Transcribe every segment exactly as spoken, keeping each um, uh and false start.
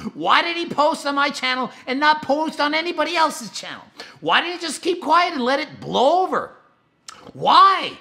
Why did he post on my channel and not post on anybody else's channel? Why didn't he just keep quiet and let it blow over? Why?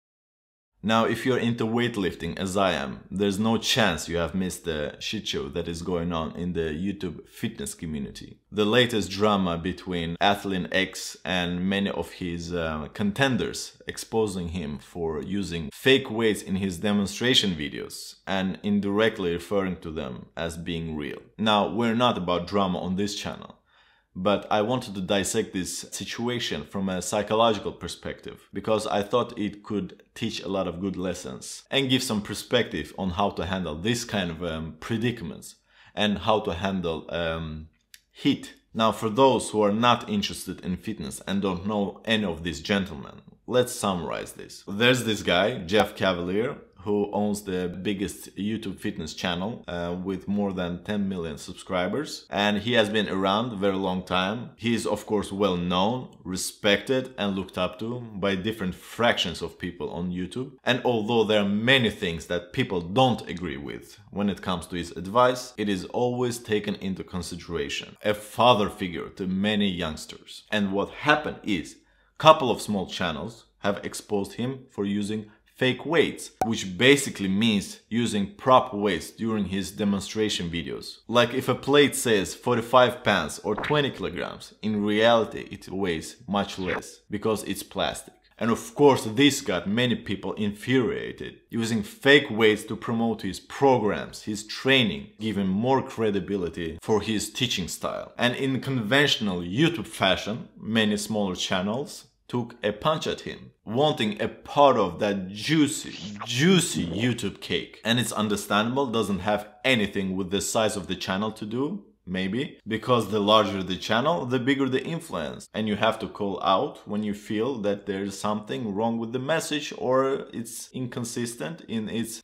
Now, if you're into weightlifting as I am, there's no chance you have missed the shit show that is going on in the YouTube fitness community. The latest drama between ATHLEAN-X and many of his uh, contenders, exposing him for using fake weights in his demonstration videos and indirectly referring to them as being real. Now, we're not about drama on this channel, but I wanted to dissect this situation from a psychological perspective because I thought it could teach a lot of good lessons and give some perspective on how to handle this kind of um, predicaments and how to handle um, heat. Now, for those who are not interested in fitness and don't know any of these gentlemen, let's summarize this. There's this guy, Jeff Cavaliere, who owns the biggest YouTube fitness channel uh, with more than ten million subscribers. And he has been around a very long time. He is of course well known, respected and looked up to by different fractions of people on YouTube. And although there are many things that people don't agree with when it comes to his advice, it is always taken into consideration. A father figure to many youngsters. And what happened is, a couple of small channels have exposed him for using fake weights, which basically means using prop weights during his demonstration videos. Like if a plate says forty-five pounds or twenty kilograms, in reality it weighs much less because it's plastic. And of course this got many people infuriated, using fake weights to promote his programs, his training, give him more credibility for his teaching style. And in conventional YouTube fashion, many smaller channels took a punch at him, wanting a part of that juicy, juicy YouTube cake. And it's understandable, doesn't have anything with the size of the channel to do, maybe, because the larger the channel, the bigger the influence. And you have to call out when you feel that there's something wrong with the message or it's inconsistent in its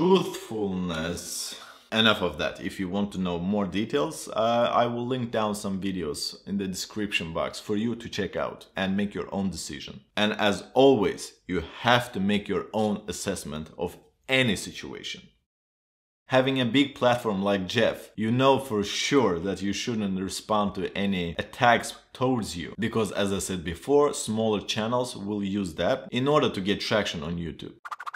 truthfulness. Enough of that. If you want to know more details, uh, I will link down some videos in the description box for you to check out and make your own decision. And as always, you have to make your own assessment of any situation. Having a big platform like Jeff, you know for sure that you shouldn't respond to any attacks towards you, because as I said before, smaller channels will use that in order to get traction on YouTube.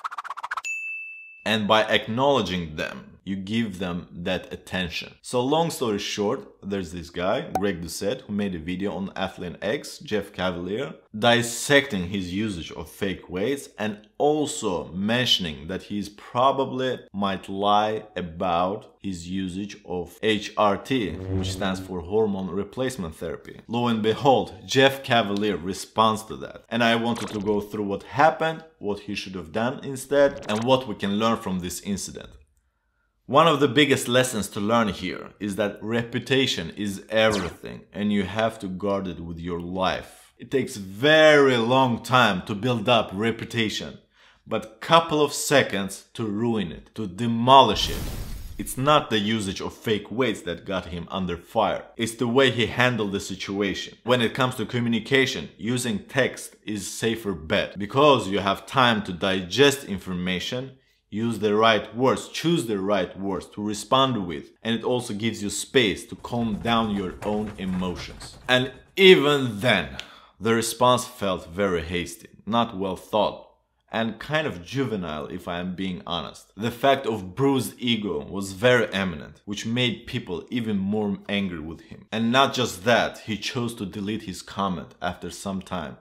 And by acknowledging them, you give them that attention. So long story short, there's this guy, Greg Doucette, who made a video on ATHLEAN-X, Jeff Cavaliere, dissecting his usage of fake weights and also mentioning that he's probably might lie about his usage of H R T, which stands for hormone replacement therapy. Lo and behold, Jeff Cavaliere responds to that. And I wanted to go through what happened, what he should have done instead, and what we can learn from this incident. One of the biggest lessons to learn here is that reputation is everything and you have to guard it with your life. It takes very long time to build up reputation, but couple of seconds to ruin it, to demolish it. It's not the usage of fake weights that got him under fire. It's the way he handled the situation. When it comes to communication, using text is safer bet because you have time to digest information, use the right words, choose the right words to respond with, and it also gives you space to calm down your own emotions. And even then, the response felt very hasty, not well thought, and kind of juvenile if I am being honest. The fact of bruised ego was very eminent, which made people even more angry with him. And not just that, he chose to delete his comment after some time.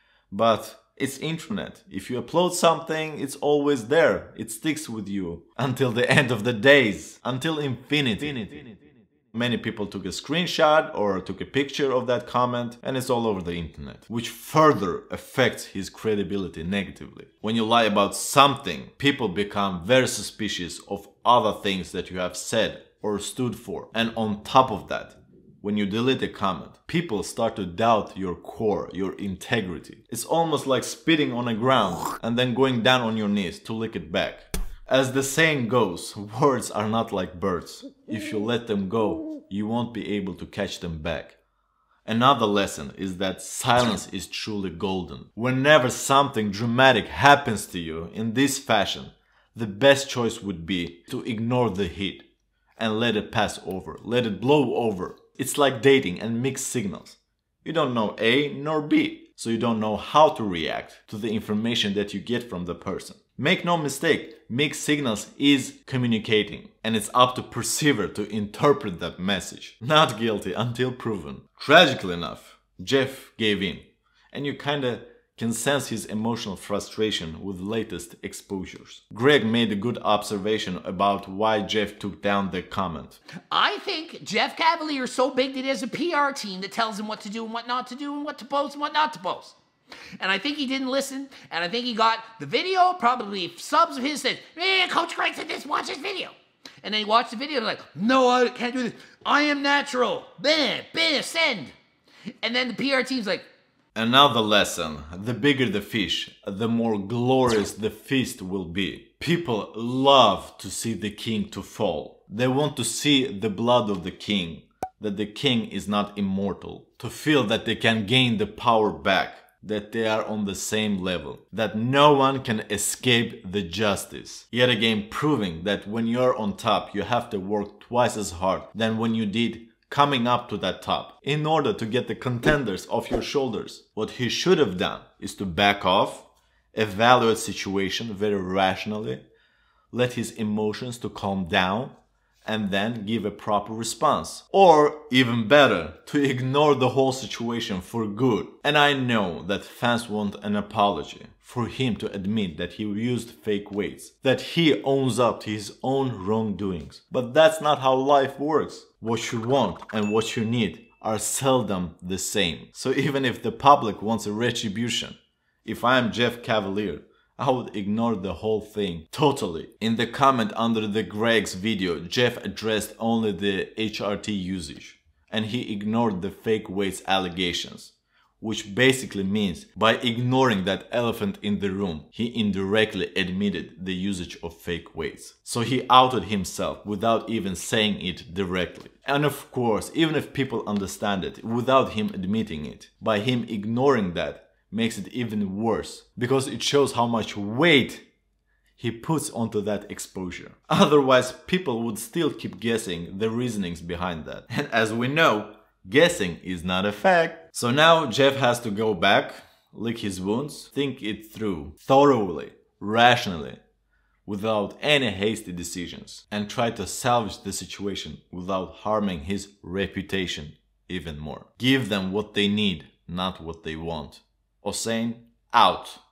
But it's internet. If you upload something, it's always there. It sticks with you until the end of the days, until infinity. infinity. Many people took a screenshot or took a picture of that comment and it's all over the internet, which further affects his credibility negatively. When you lie about something, people become very suspicious of other things that you have said or stood for. And on top of that, when you delete a comment, people start to doubt your core, your integrity. It's almost like spitting on the ground and then going down on your knees to lick it back. As the saying goes, words are not like birds. If you let them go, you won't be able to catch them back. Another lesson is that silence is truly golden. Whenever something dramatic happens to you in this fashion, the best choice would be to ignore the heat and let it pass over, let it blow over. It's like dating and mixed signals. You don't know A nor B, so you don't know how to react to the information that you get from the person. Make no mistake, mixed signals is communicating, and it's up to perceiver to interpret that message. Not guilty until proven. Tragically enough, Jeff gave in, and you kinda can sense his emotional frustration with latest exposures. Greg made a good observation about why Jeff took down the comment. I think Jeff Cavaliere is so big that he has a P R team that tells him what to do and what not to do and what to post and what not to post. And I think he didn't listen, and I think he got the video, probably subs of his said, eh, Coach Greg said this, watch this video. And then he watched the video and like, no, I can't do this. I am natural. Bam, bam, send. And then the P R team's like, another lesson, the bigger the fish, the more glorious the feast will be. People love to see the king to fall. They want to see the blood of the king, that the king is not immortal, to feel that they can gain the power back, that they are on the same level, that no one can escape the justice. Yet again proving that when you're on top, you have to work twice as hard than when you did coming up to that top in order to get the contenders off your shoulders. What he should have done is to back off, evaluate situation very rationally, let his emotions to calm down, and then give a proper response. Or, even better, to ignore the whole situation for good. And I know that fans want an apology, for him to admit that he used fake weights, that he owns up to his own wrongdoings. But that's not how life works. What you want and what you need are seldom the same. So even if the public wants a retribution, if I am Jeff Cavaliere, I would ignore the whole thing totally. In the comment under the Greg's video, Jeff addressed only the H R T usage, and he ignored the fake weights allegations, which basically means by ignoring that elephant in the room, he indirectly admitted the usage of fake weights. So he outed himself without even saying it directly. And of course, even if people understand it without him admitting it, by him ignoring that, makes it even worse, because it shows how much weight he puts onto that exposure. Otherwise, people would still keep guessing the reasonings behind that. And as we know, guessing is not a fact. So now Jeff has to go back, lick his wounds, think it through thoroughly, rationally, without any hasty decisions, and try to salvage the situation without harming his reputation even more. Give them what they need, not what they want. Hossein, out.